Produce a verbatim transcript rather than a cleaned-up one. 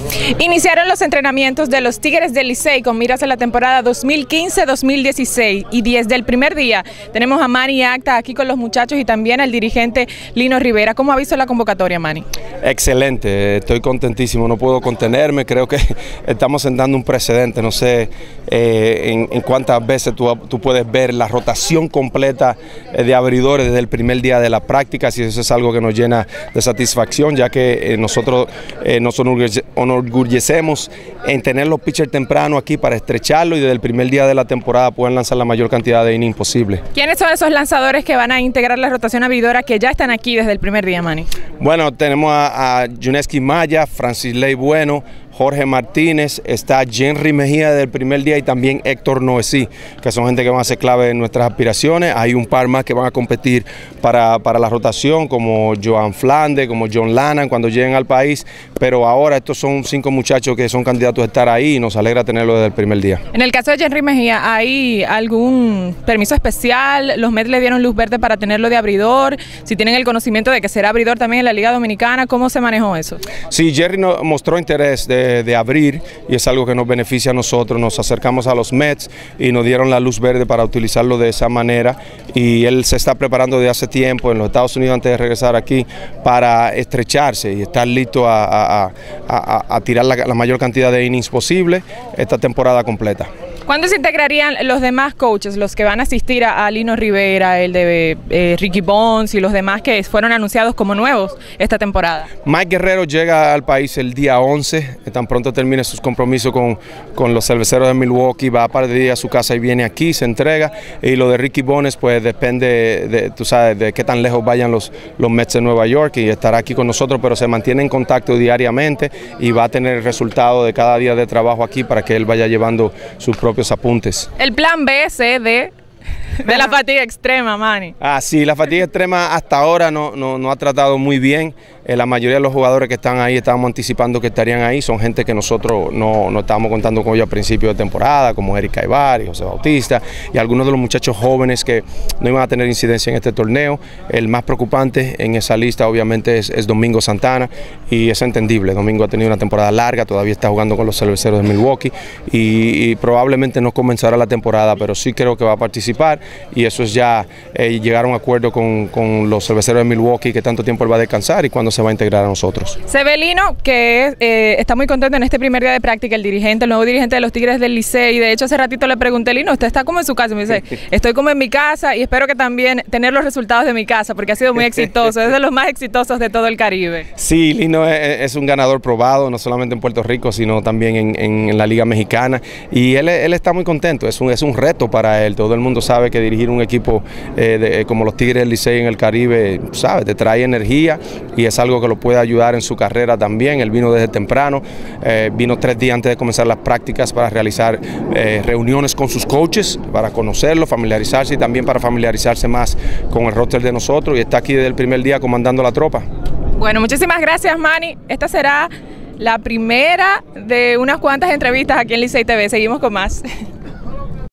Iniciaron los entrenamientos de los Tigres del Licey con miras a la temporada dos mil quince dos mil dieciséis y desde el primer día tenemos a Manny Acta aquí con los muchachos y también al dirigente Lino Rivera. ¿Cómo ha visto la convocatoria, Manny? Excelente, estoy contentísimo, no puedo contenerme, creo que estamos sentando un precedente, no sé eh, en, en cuántas veces tú, tú puedes ver la rotación completa de abridores desde el primer día de la práctica, y eso es algo que nos llena de satisfacción, ya que eh, nosotros eh, nos enorgullecemos en tener los pitchers temprano aquí para estrecharlo y desde el primer día de la temporada pueden lanzar la mayor cantidad de innings posible. ¿Quiénes son esos lanzadores que van a integrar la rotación abridora que ya están aquí desde el primer día, Manny? Bueno, tenemos a, a Yuneski Maya, Francis Ley Bueno, Jorge Martínez, está Henry Mejía del primer día y también Héctor Noesí, que son gente que van a ser clave en nuestras aspiraciones. Hay un par más que van a competir para, para la rotación, como Joan Flande, como John Lannan cuando lleguen al país, pero ahora estos son cinco muchachos que son candidatos a estar ahí y nos alegra tenerlos desde el primer día. En el caso de Henry Mejía, ¿hay algún permiso especial? ¿Los Mets le dieron luz verde para tenerlo de abridor? Si tienen el conocimiento de que será abridor también en la Liga Dominicana, ¿cómo se manejó eso? Sí, Jerry no, mostró interés de de abrir y es algo que nos beneficia a nosotros. Nos acercamos a los Mets y nos dieron la luz verde para utilizarlo de esa manera y él se está preparando de hace tiempo en los Estados Unidos antes de regresar aquí para estrecharse y estar listo a, a, a, a, a tirar la, la mayor cantidad de innings posible esta temporada completa. ¿Cuándo se integrarían los demás coaches, los que van a asistir a, a Lino Rivera, el de eh, Ricky Bonds y los demás que fueron anunciados como nuevos esta temporada? Mike Guerrero llega al país el día once, tan pronto termine sus compromisos con, con los cerveceros de Milwaukee, va a par de días a su casa y viene aquí, se entrega. Y lo de Ricky Bonds pues depende de, tú sabes, de qué tan lejos vayan los, los Mets de Nueva York y estará aquí con nosotros, pero se mantiene en contacto diariamente y va a tener el resultado de cada día de trabajo aquí para que él vaya llevando sus propios apuntes. El plan B, C, D de la fatiga extrema, Manny. Ah, sí, la fatiga extrema hasta ahora no, no, no ha tratado muy bien. Eh, la mayoría de los jugadores que están ahí estábamos anticipando que estarían ahí, son gente que nosotros no, no estábamos contando con ellos a principio de temporada, como Eric Aybar y José Bautista, y algunos de los muchachos jóvenes que no iban a tener incidencia en este torneo. El más preocupante en esa lista obviamente es, es Domingo Santana, y es entendible. Domingo ha tenido una temporada larga, todavía está jugando con los cerveceros de Milwaukee, y, y probablemente no comenzará la temporada, pero sí creo que va a participar, y eso es ya eh, llegar a un acuerdo con, con los cerveceros de Milwaukee, que tanto tiempo él va a descansar y cuando se va a integrar a nosotros. Se ve Lino que eh, está muy contento en este primer día de práctica, el dirigente, el nuevo dirigente de los Tigres del Licey. De hecho, hace ratito le pregunté, Lino, usted está como en su casa. Me dice, estoy como en mi casa y espero que también tener los resultados de mi casa, porque ha sido muy exitoso, es de los más exitosos de todo el Caribe. Sí, Lino es, es un ganador probado, no solamente en Puerto Rico, sino también en, en, en la Liga Mexicana, y él, él está muy contento. Es un, es un reto para él. Todo el mundo sabe que dirigir un equipo eh, de, como los Tigres del Licey en el Caribe, sabe, te trae energía y es algo que lo puede ayudar en su carrera también. Él vino desde temprano, eh, vino tres días antes de comenzar las prácticas para realizar eh, reuniones con sus coaches, para conocerlos, familiarizarse y también para familiarizarse más con el roster de nosotros, y está aquí desde el primer día comandando la tropa. Bueno, muchísimas gracias, Manny. Esta será la primera de unas cuantas entrevistas aquí en Licey T V. Seguimos con más.